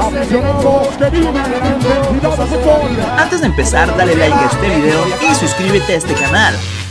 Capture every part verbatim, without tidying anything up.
aficionados que viven la intensidad del fútbol. Antes de empezar, dale like a este video y suscríbete a este canal.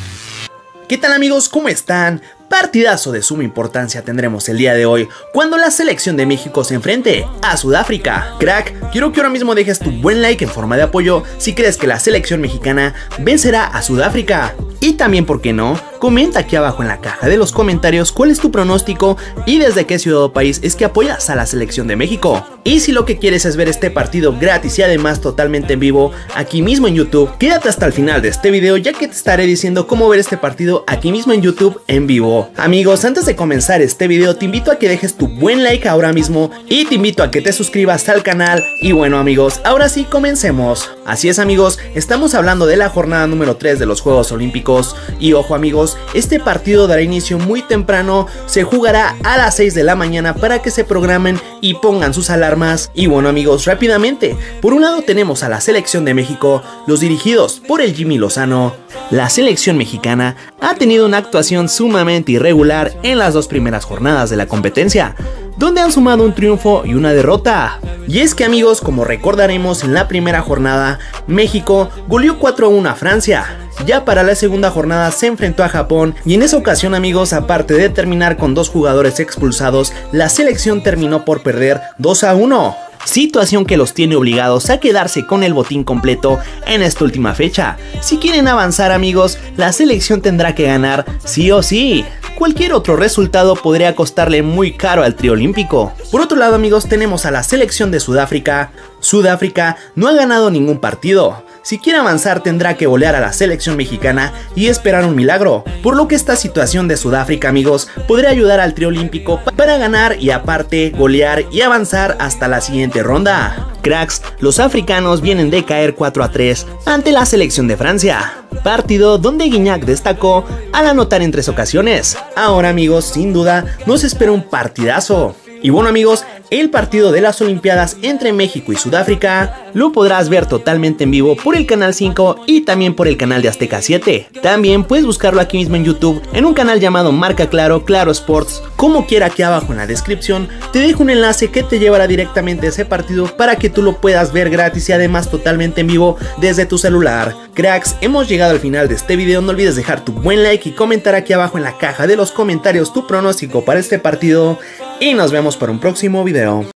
¿Qué tal amigos? ¿Cómo están? Partidazo de suma importancia tendremos el día de hoy cuando la selección de México se enfrente a Sudáfrica. Crack, quiero que ahora mismo dejes tu buen like en forma de apoyo si crees que la selección mexicana vencerá a Sudáfrica. Y también, ¿por qué no? Comenta aquí abajo en la caja de los comentarios cuál es tu pronóstico y desde qué ciudad o país es que apoyas a la selección de México. Y si lo que quieres es ver este partido gratis y además totalmente en vivo aquí mismo en YouTube, quédate hasta el final de este video ya que te estaré diciendo cómo ver este partido aquí mismo en YouTube en vivo. Amigos, antes de comenzar este video te invito a que dejes tu buen like ahora mismo y te invito a que te suscribas al canal. Y bueno amigos, ahora sí comencemos. Así es amigos, estamos hablando de la jornada número tres de los Juegos Olímpicos. Y ojo amigos, este partido dará inicio muy temprano, se jugará a las seis de la mañana para que se programen y pongan sus alarmas. Y bueno amigos, rápidamente, por un lado tenemos a la selección de México, los dirigidos por el Jimmy Lozano. La selección mexicana ha tenido una actuación sumamente irregular en las dos primeras jornadas de la competencia, donde han sumado un triunfo y una derrota. Y es que amigos, como recordaremos, en la primera jornada México goleó cuatro a uno a Francia. Ya para la segunda jornada se enfrentó a Japón y en esa ocasión amigos, aparte de terminar con dos jugadores expulsados, la selección terminó por perder dos a uno. Situación que los tiene obligados a quedarse con el botín completo en esta última fecha. Si quieren avanzar amigos, la selección tendrá que ganar sí o sí. Cualquier otro resultado podría costarle muy caro al trío olímpico. Por otro lado amigos, tenemos a la selección de Sudáfrica. Sudáfrica no ha ganado ningún partido. Si quiere avanzar tendrá que golear a la selección mexicana y esperar un milagro, por lo que esta situación de Sudáfrica amigos podría ayudar al trío olímpico para ganar y aparte golear y avanzar hasta la siguiente ronda. Cracks, los africanos vienen de caer cuatro a tres ante la selección de Francia, partido donde Guignac destacó al anotar en tres ocasiones. Ahora amigos, sin duda nos espera un partidazo. Y bueno amigos, el partido de las Olimpiadas entre México y Sudáfrica lo podrás ver totalmente en vivo por el canal cinco y también por el canal de Azteca siete. También puedes buscarlo aquí mismo en YouTube en un canal llamado Marca Claro, Claro Sports. Como quiera, aquí abajo en la descripción te dejo un enlace que te llevará directamente a ese partido para que tú lo puedas ver gratis y además totalmente en vivo desde tu celular. Cracks, hemos llegado al final de este video, no olvides dejar tu buen like y comentar aquí abajo en la caja de los comentarios tu pronóstico para este partido y nos vemos para un próximo video.